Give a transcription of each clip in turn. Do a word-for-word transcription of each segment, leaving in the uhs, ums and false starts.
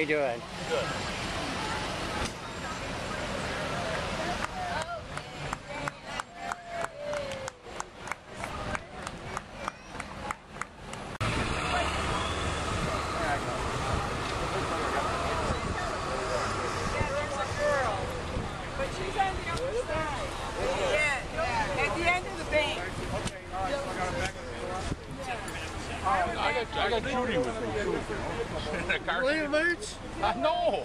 you doing? Good. I got, I got Judy with me too. William H? I know.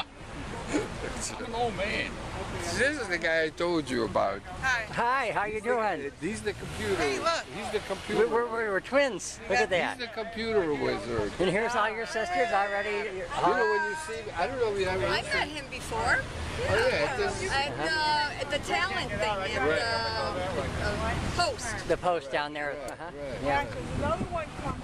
I'm an old man. This is the guy I told you about. Hi. Hi, how you doing? He's the computer. Hey, look. He's the computer. We're, we're, we're twins. Look at that. He's the computer wizard. And here's all your sisters already. You know when you see, I don't know if you have I met him before. Oh yeah, this, At, uh, at the talent thing, at the uh, Post. The post down there. Uh-huh. right. Yeah. Another one coming.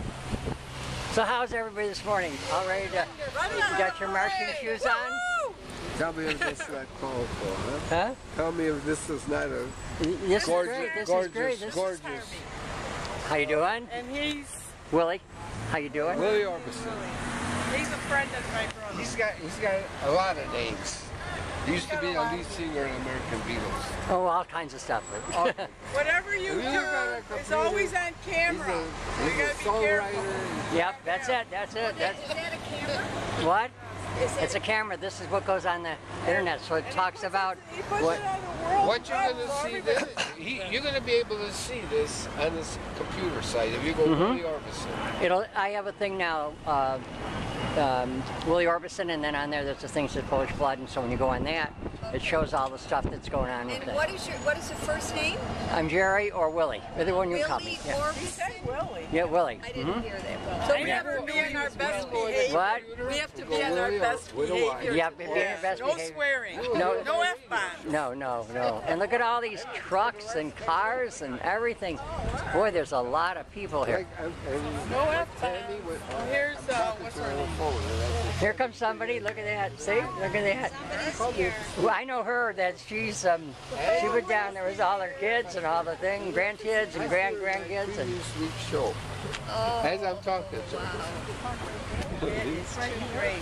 So how's everybody this morning? All ready to, you got your marching shoes on? tell me if this is not called for, huh? Huh? Tell me if this is not a This gorgeous, is great. This gorgeous, is great. This gorgeous. How you doing? And he's Willie, how you doing? Willie Orbison. he's a friend of my brother. He's got he's got a lot of names. He used to be the lead singer in American Beatles. Oh, all kinds of stuff. Okay. Whatever you If you do, got a it's computer, always on He's camera. a, You he's a gotta be careful. songwriter. Yep, that's it. That's it. That's Is that a camera? what? Is that It's a camera. This is what goes on the internet. So it talks about He puts what. it on the world. What you're web going to for see everybody. this, he, you're going to be able to see this on this computer site if you go Mhm. Willie Orbison. It'll. I have a thing now. Uh, um, Willie Orbison, and then on there there's the things that Polish blood, and so when you go on that, it shows all the stuff that's going on with And it. what is your what is your first name? I'm Jerry or Willie, either one you Willie call me. Yeah, He Orbison? said Willie. yeah Willie. I didn't Mhm. hear that well. So we have to be on our best behavior. What? We have to Go be on our Willie best with a Y. behavior. Yeah, be on your best No behavior. swearing. No. No F-bombs. No, no, no. And look at all these trucks and cars and everything. Boy, there's a lot of people here. Like, and, and No Tammy F-bombs. with, Well, here's, uh, what's her name? Here comes somebody. Look at that. See? Look at that. Somebody's here. Well, I know her. That she's um, she was down there with all her kids and all the thing, grandkids and grand grandkids and. This week's show. Oh, As I'm talking to wow. It's great.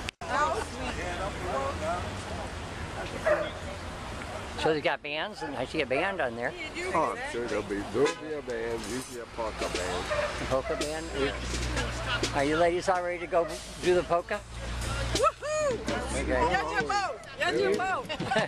So they got bands, and I see a band on there. Oh, I'm sure there'll be, there'll be a band, usually a polka band. Polka band. Are you ladies all ready to go do the polka? Woohoo! Okay. Get your boat. Get your boat.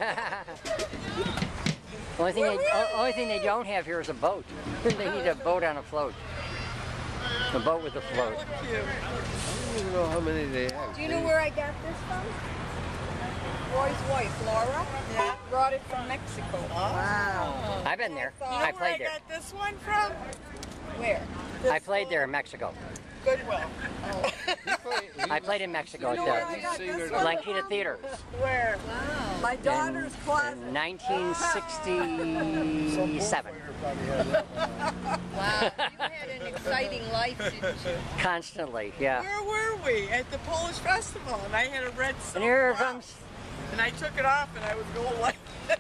Only thing they, o- only thing they don't have here is a boat. They need a boat on a float. A boat with a float. I don't even know how many they have. Do you know where I got this from? Roy's wife, Laura. Yeah. Brought it from Mexico. Wow. I've been there. You know I where I played there. got this one from? Where? I played there in Mexico. Goodwill. I played in Mexico You know where I at got the this one Blanquita from? Theater Where? Wow. My daughter's closet. in nineteen sixty-seven. Wow. You had an exciting life, didn't you? Constantly, yeah. Where were we? At the Polish festival, and I had a red silk And here blouse. comes. And I took it off, and I was going like this.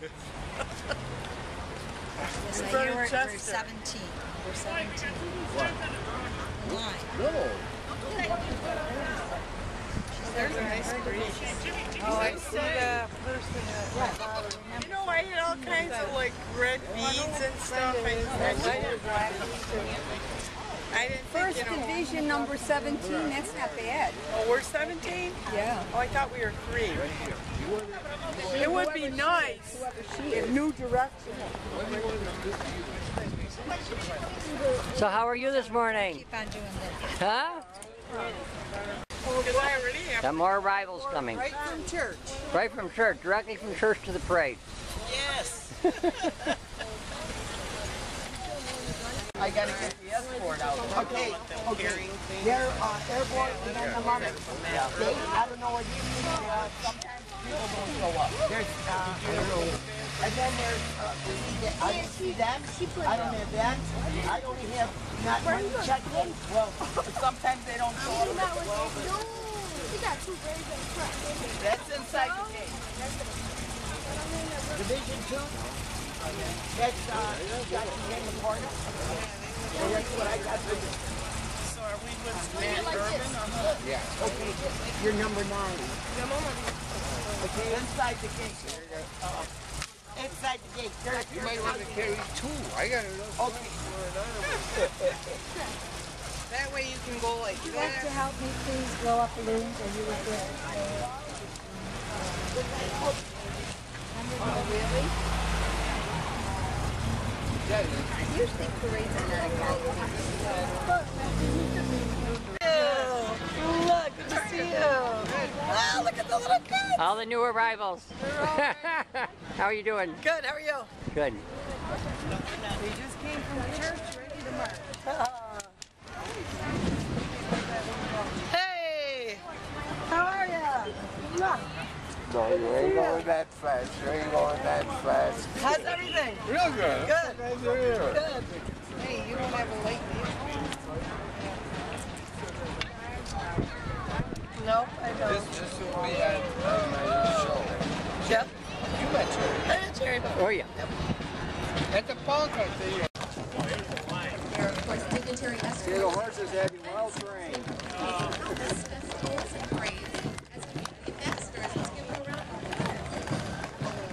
Yes, In I front hear of we're, Chester. we're seventeen. We're seventeen. Line. No. There's a nice breeze. Oh, I see the person that You know, I had all kinds of like red beads and stuff. I, I didn't, I didn't First think, you know. division number seventeen, that's not bad. Oh, we're seventeen? Yeah. Oh, I thought we were three. It would be nice if New Direction. So how are you this morning? Keep on doing this. Huh? Because I already have. Got more arrivals coming. Right from church. Right from church, directly from church to the parade. Yes. I gotta get the escort out. Okay, okay. They're uh, airborne and then the money. They, I don't know what you mean. Uh, sometimes people don't show up. There's, uh, I don't know. And then there's, uh, I don't see them. I don't have them. I only have not money checked in. Well, sometimes they don't show up. That's inside the gate. Division two. That's uh, got in the corner. So that's what I got. So are Matt Urban, uh-huh. Yeah. Okay, you're number nine. Okay, inside the gate. Uh, inside the gate. There, You might want to carry two. I got enough. Okay. That way you can go like Would you like to that. help me please blow up balloons, or you would get Oh, really? Yeah, Usually parades are not a Look, good to see you. Oh, look at the little kid. All the new arrivals. How are you doing? Good, how are you? Good. We just came from church, ready to march. Hey! How are you? no, you ain't going that fast. You ain't going that fast. How's everything? Real good. Good. Nice to hear. Good. Hey, you don't have a late No, I don't. This, this will be at, at my show. Yep. You met her. I didn't share it. Oh yeah. At the park, I tell you. There are, of course, dignitary escorts. See, the horses have you well trained. Festivals and parades. As community ambassadors, let's give them a round of applause.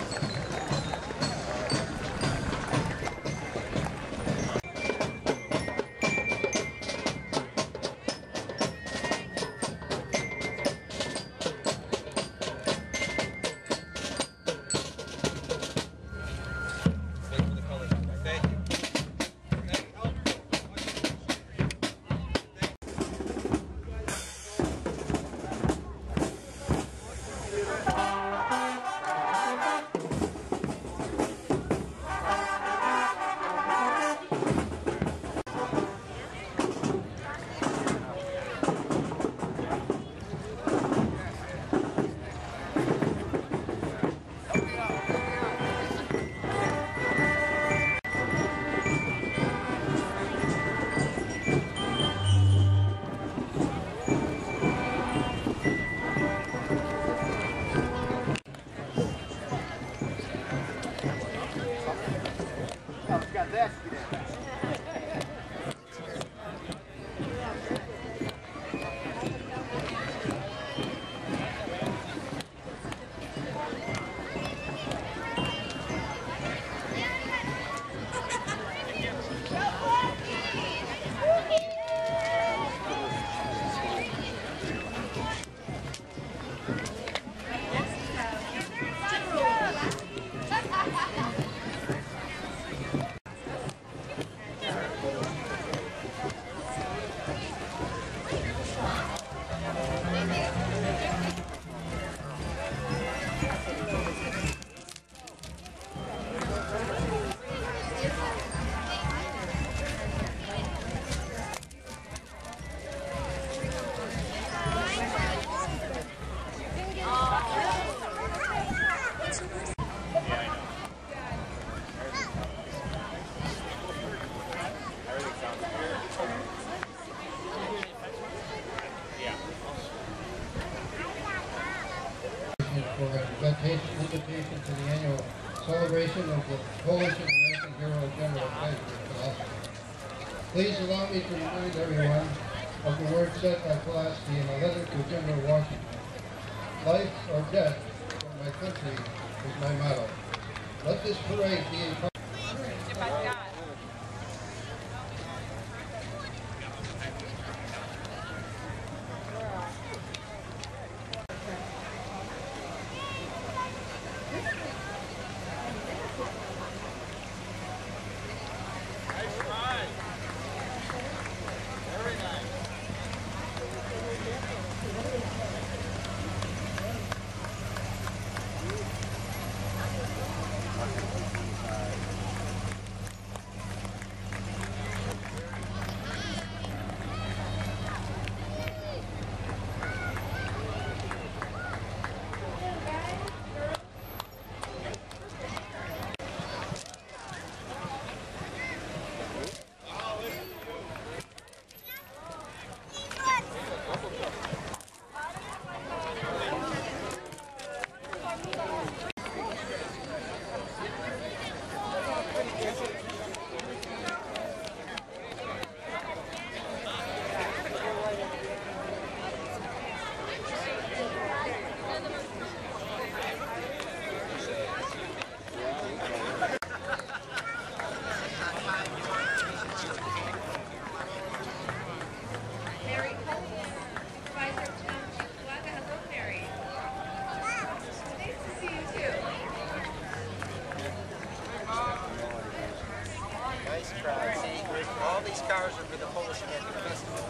For an invitation, invitation to the annual celebration of the Coalition American Hero General President philosophy. Please allow me to remind everyone of the words said by Pulaski in a letter to General Washington. Life or death for my country is my motto. Let this parade be in Thank you. nice crowd. See, all these cars are for the Polish American Festival.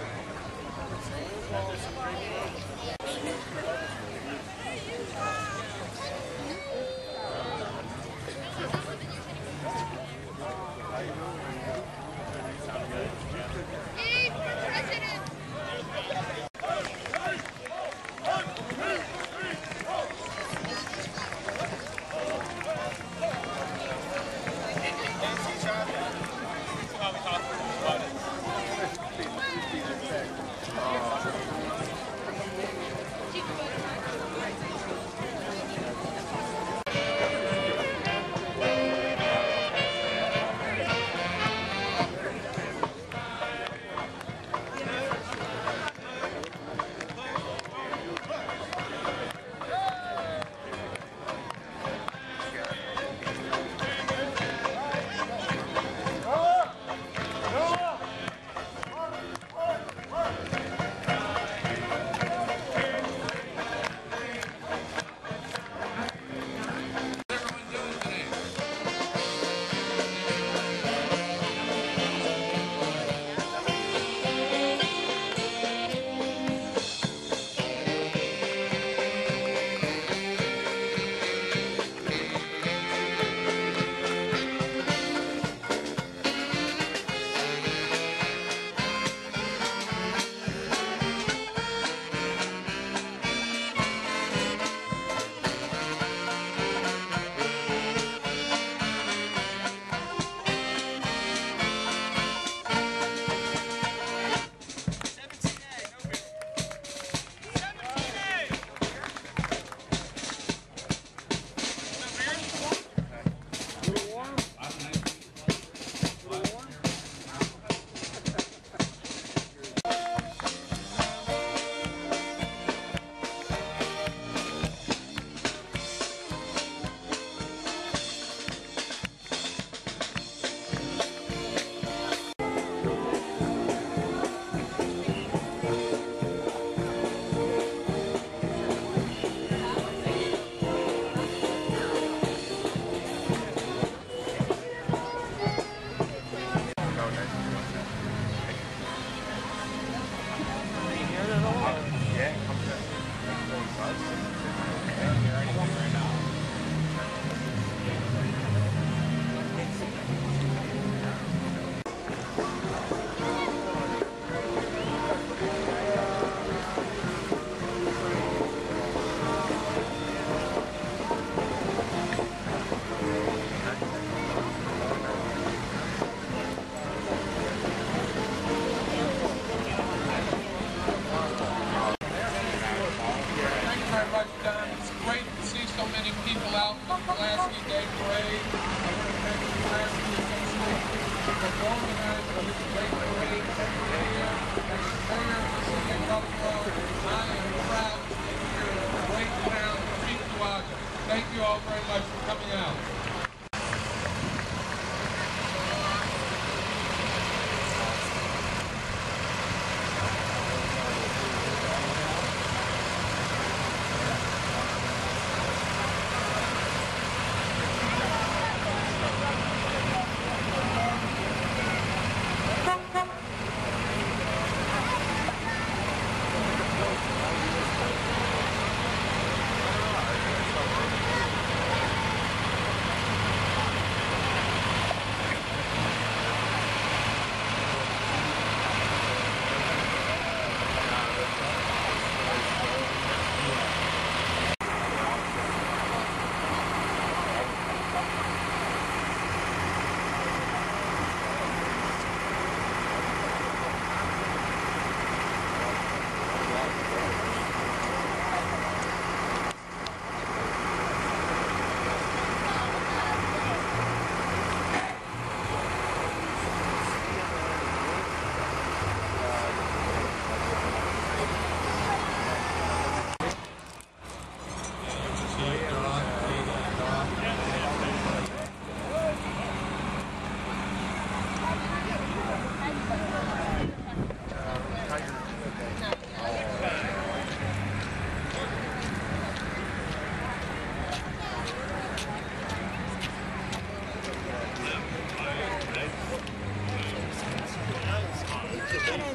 Thank you all very much for coming out.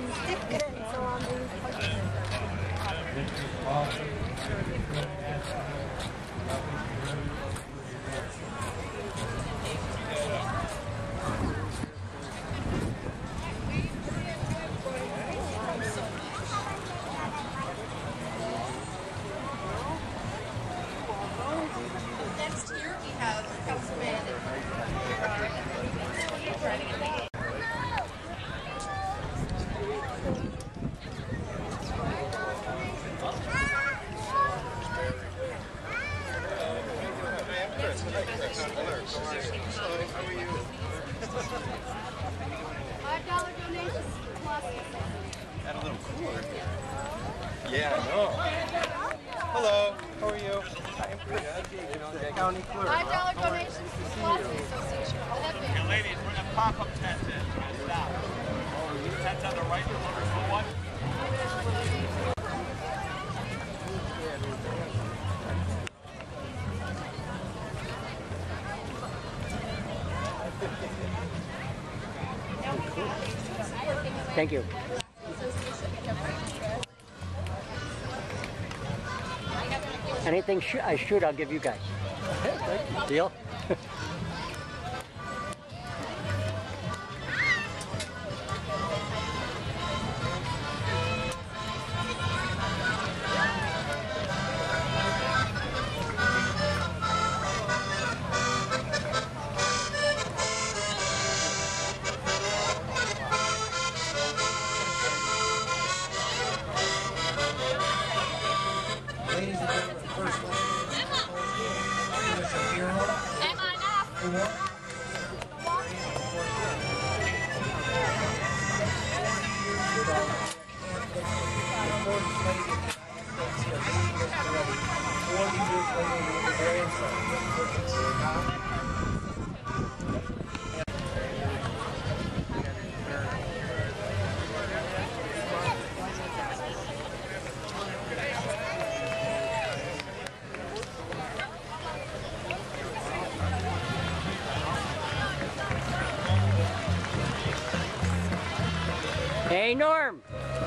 Next year we have Councilman. Five dollar donations plus. That a little cooler. Yeah, I know. Hello, how are you? I'm pretty good. County clerk. Five dollar donations to Pulaski Association. Hey, ladies, we're gonna pop up tent in. Stop. Tent's on the right, the number one. Thank you. Anything sh I shoot, I'll give you guys. Deal? Ladies and gentlemen, first Hey, Norm.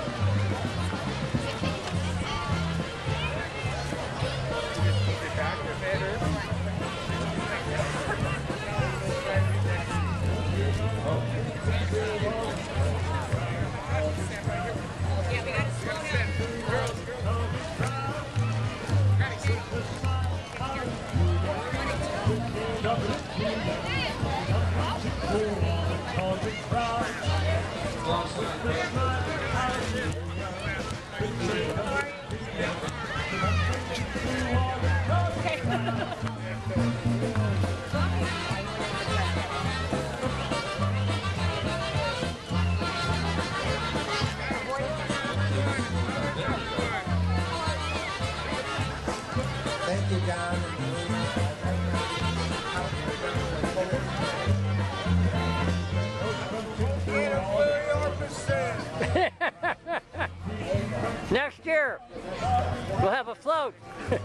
Thank you, John. Next year, we'll have a float.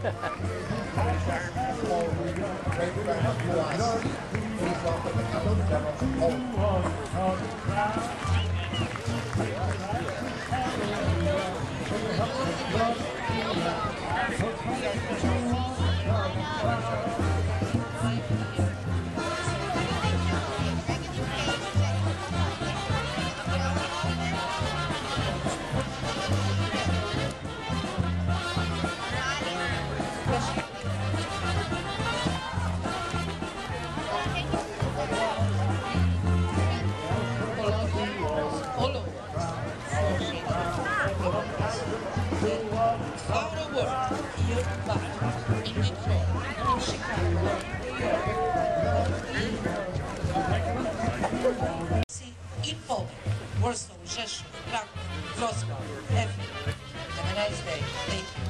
In Poland, Warsaw, Rzeszów, Kraków, Wrocław, everywhere. Have a nice day. Thank you.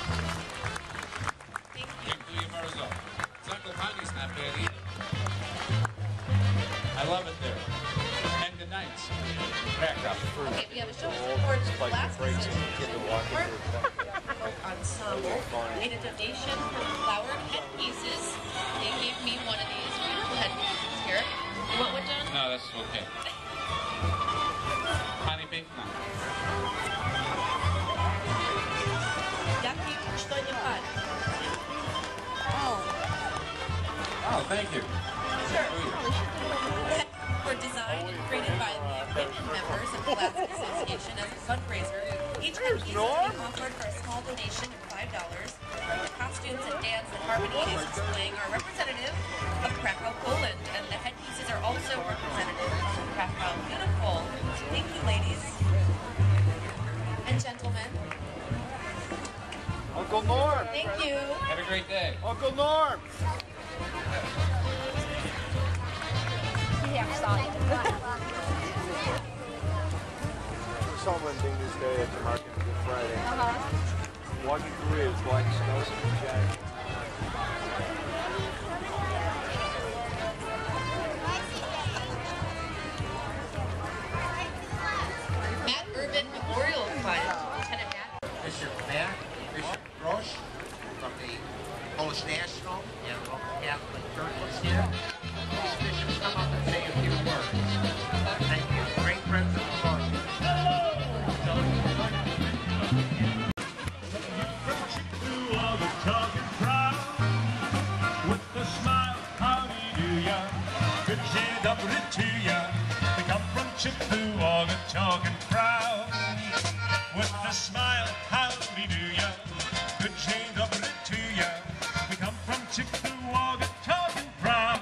Dziękuję bardzo. Zakopane is not bad either. I love it there. And the nights. Back up. Okay, we have a show support Pulaski ensemble made a donation for flowered headpieces. They gave me one of these beautiful headpieces here. You want one, John? No, that's okay. Honey bake now. thank you. Were designed and created by the equipment members of the Classic Association as a fundraiser. Each headpiece is being offered for a small donation of five dollars. The costumes and dance that Harmony is displaying are representative of Krakow, Poland, and the headpieces are also representative of Krakow. Beautiful. Thank you, ladies and gentlemen. Uncle Norm. Thank you. Have a great day. Uncle Norm. Someone thing this day at the market on Good Friday. Uh-huh. Walking through it, it's white snow and jacket. Matt Urban Memorial Fund. Lieutenant Matt. Bishop Matt, Bishop Grosch from the Polish National and local Catholic churches here. These bishops come up and say a few words. Thank you. Great friends of the Lord. With a smile, howdy do ya? Good dzień dobry to ya. We come from Chippewa, talking proud. With a smile, howdy do ya? Good dzień dobry to ya. We come from Chippewa, talking proud.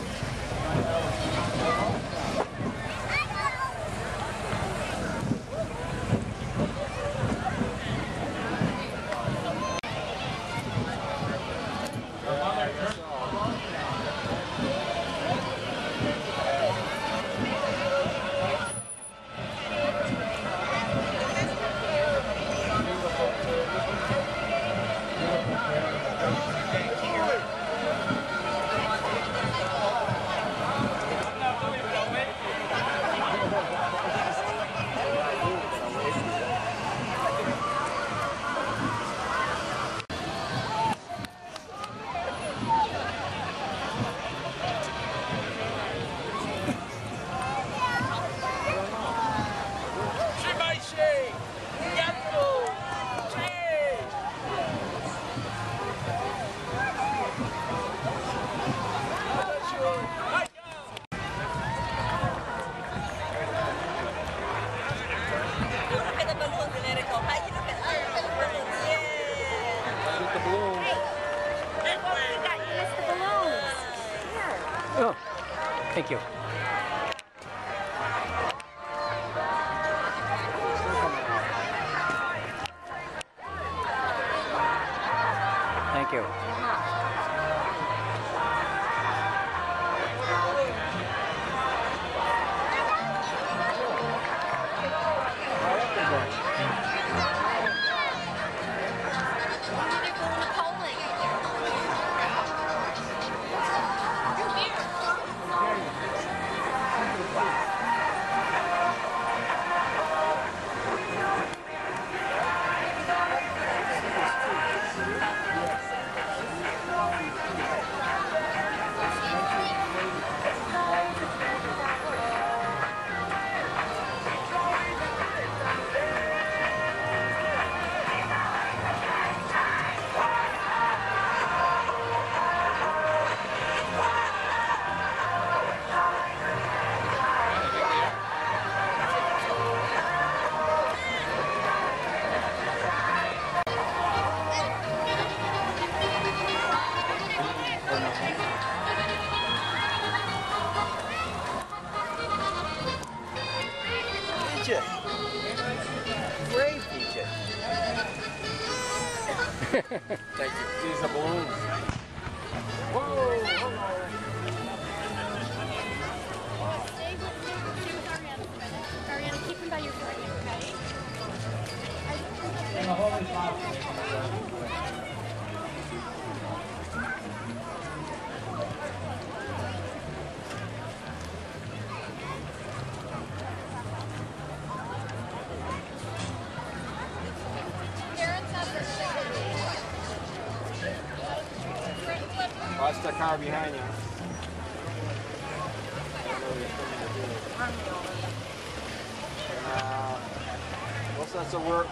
Oh, thank you. Thank you. D J. Brave D J. Thank you. These are balloons. Whoa, hello. Stay with, stay with Ariana for a minute. Ariana, keep him by your side, okay? Watch the car behind you. Uh, what's that so work?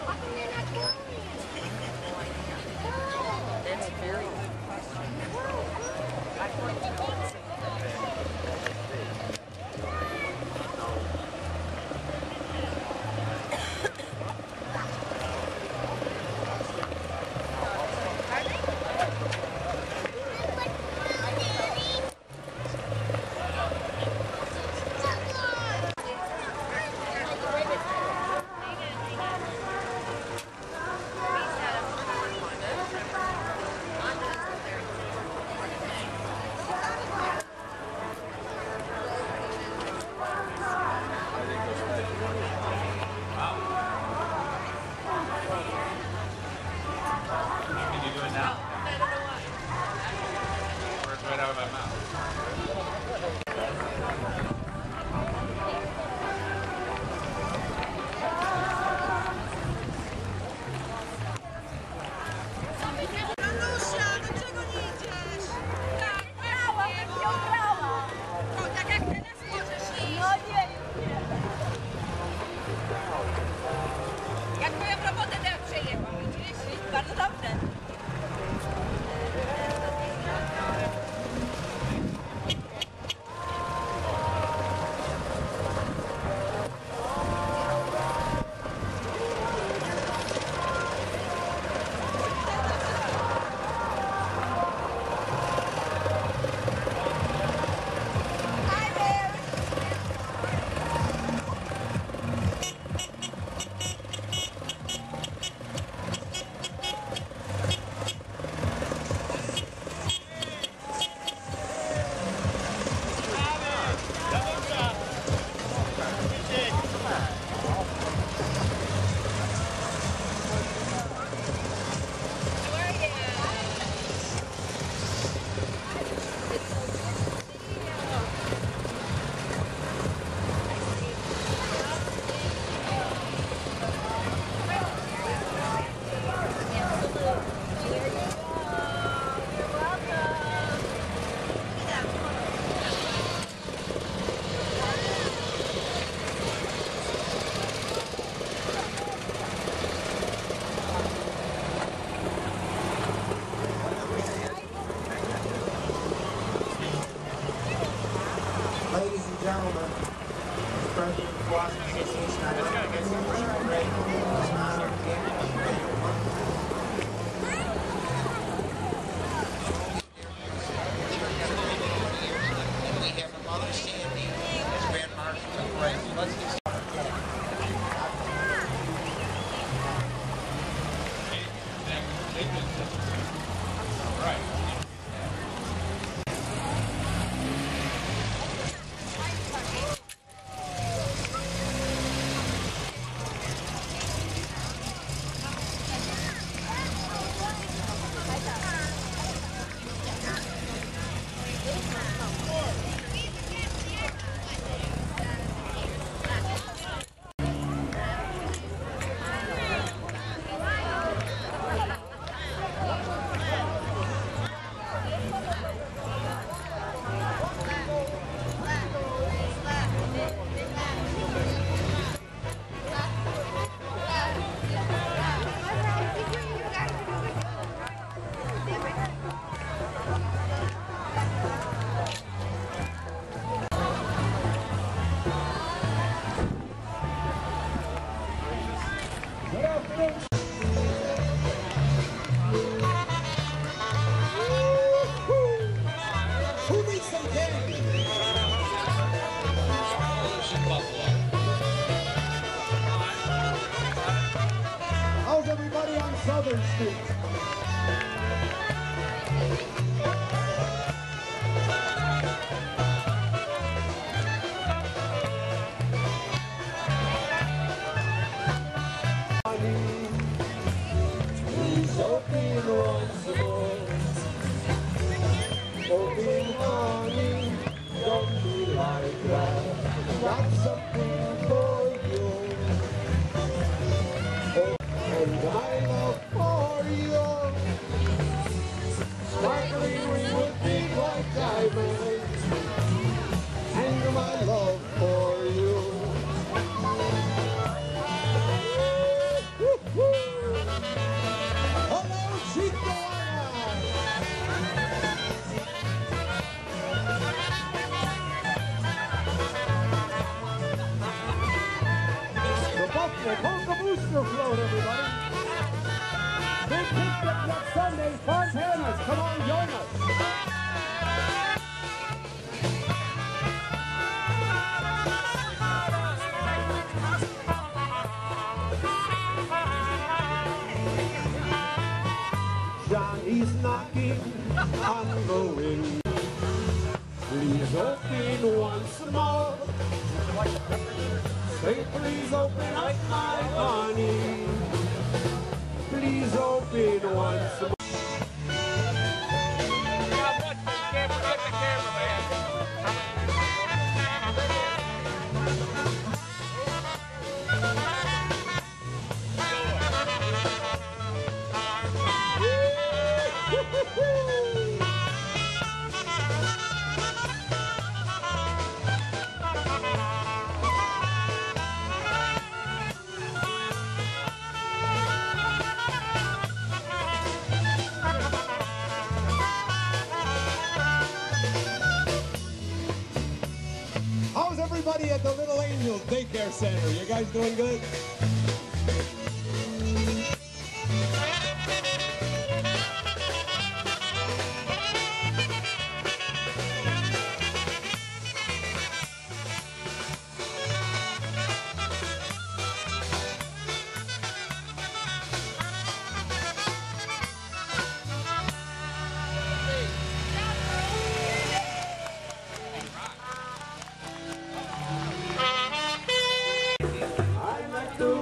That's very and gentlemen, the President of the Washington Association, I recognize you for your great honor And we have a Mother Sandy as Grand Marshal of the Parade. So let's get started. All right. How's everybody on Southern Street? Please open once more. Open, honey, don't be like that. Got something for you. And my love for you, sparkling with big white diamonds, and my love for you. Hello, Chicago! The Buffalo Polka Booster Float, everybody! Big picnic next Sunday, Fontana's. Come on, join us. Johnny's knocking on the window. Please open once more. Say, please open up, my honey. Please open once more. How's everybody at the Little Angels Daycare Center? You guys doing good? I met the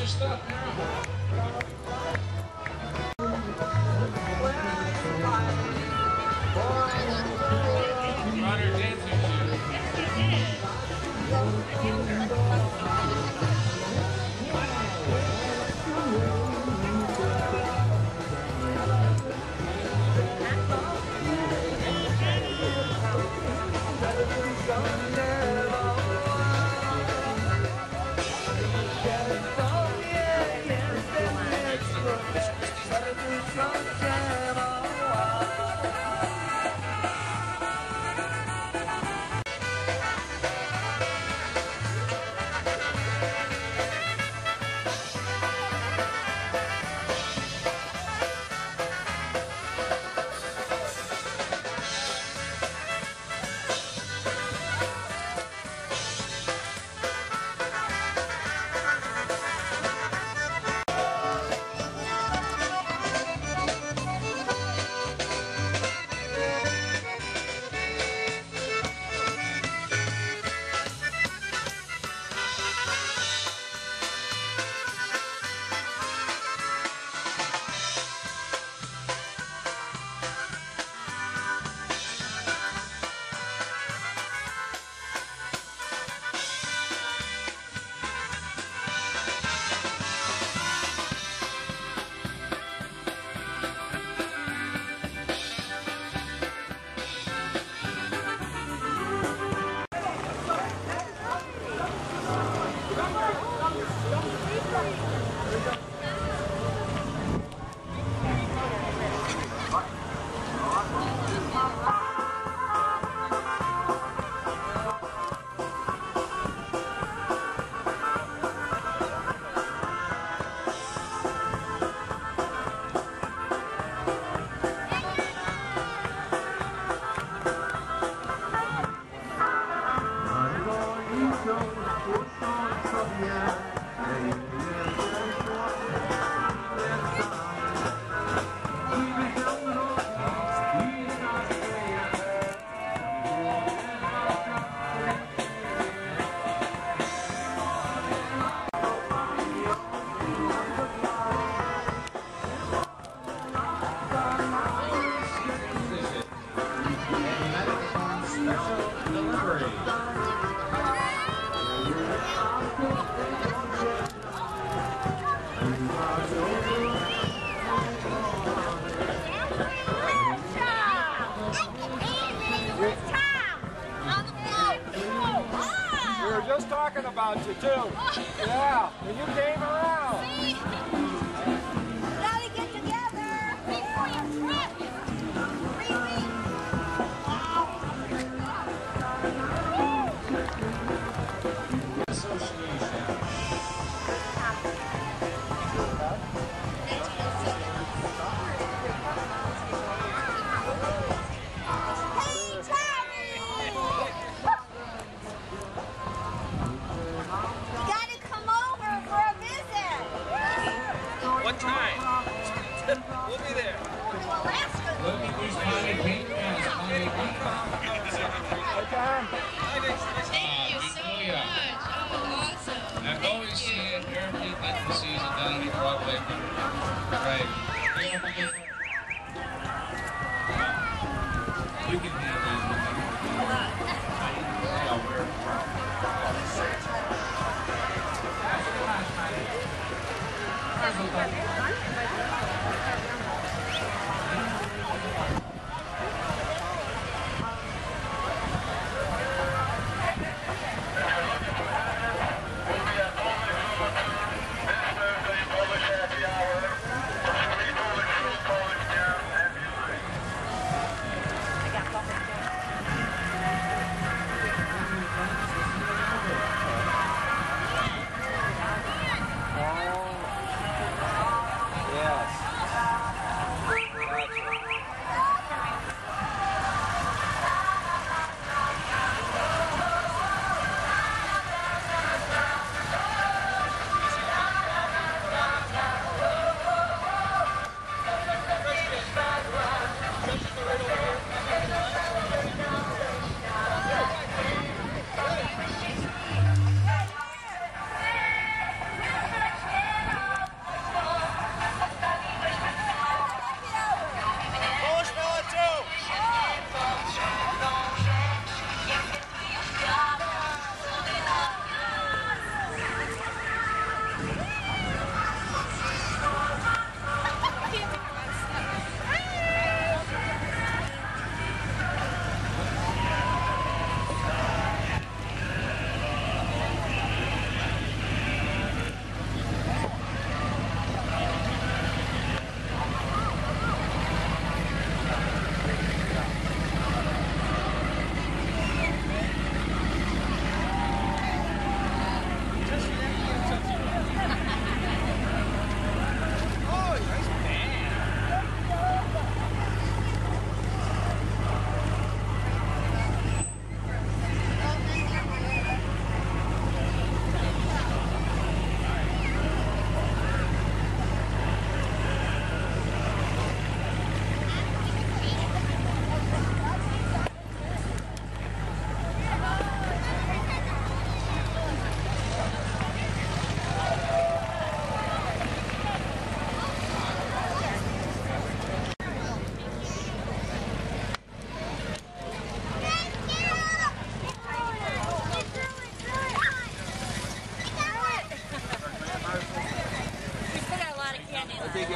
your stuff now. Brought her dancing Just talking about you too. Yeah, and you came around. Gotta get together before your trip. Three weeks. What time? We'll be there. Look at these money pink pants, money pink. Thank you so much. Oh, awesome. I've always seen Airplane like the season down on Broadway. Right. You can handle it.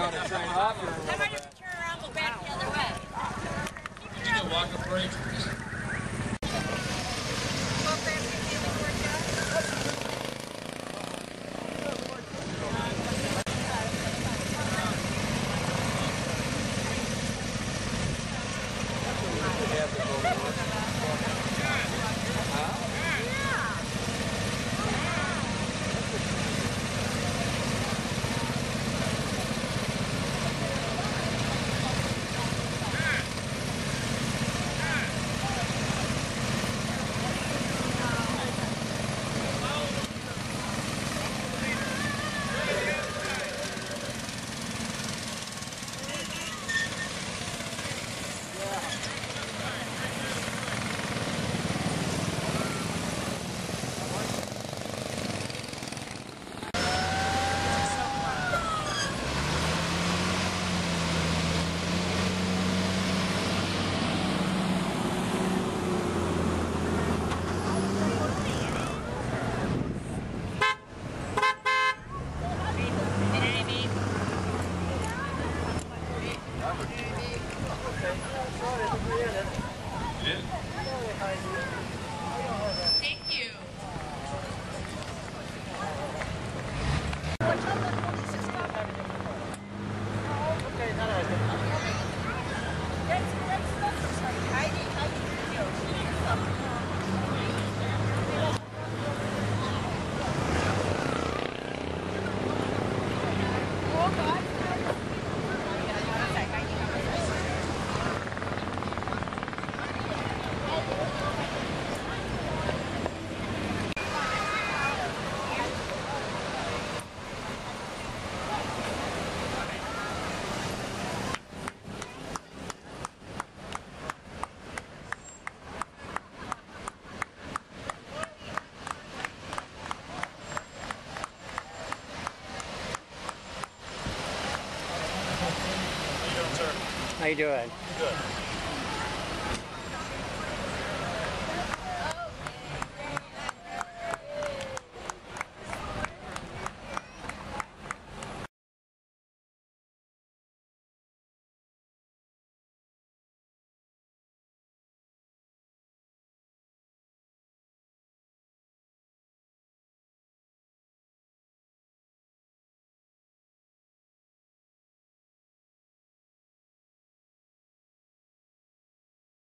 want to sign off or How about you turn around and go back the other way? Did you get walk-up break? Thank you. How you doing? Good.